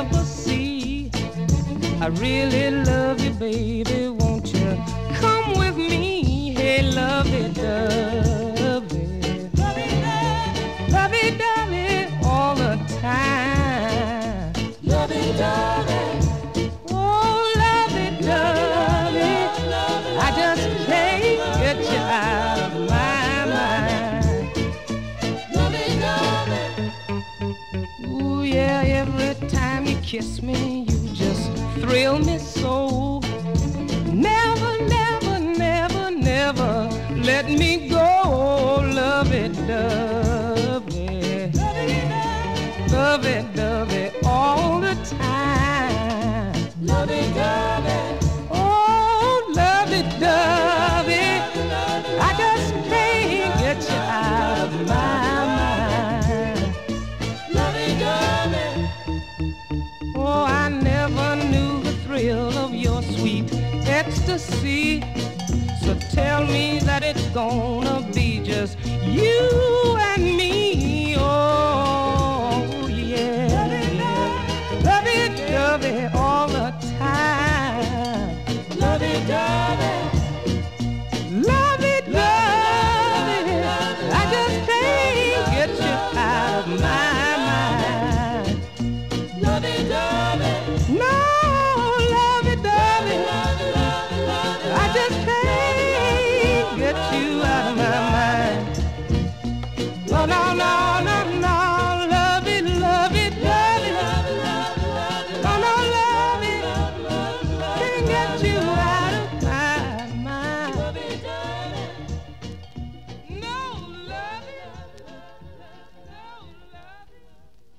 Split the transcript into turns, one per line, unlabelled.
never see. I really love you, baby, won't you come with me? Hey, lovey-dovey, lovey-dovey all the time. Lovey-dovey, oh, lovey-dovey, I just can't get you out of my mind. Lovey-dovey, ooh, yeah, every time you kiss me, you just thrill me so. Never, never, never, never let me go. Lovey-dovey, lovey-dovey all the time. Lovey-dovey, oh, lovey-dovey, I just can't get you out of my mind. Lovey-dovey, oh, I never knew the thrill of your sweet ecstasy. So tell me that it's gonna be just you and me.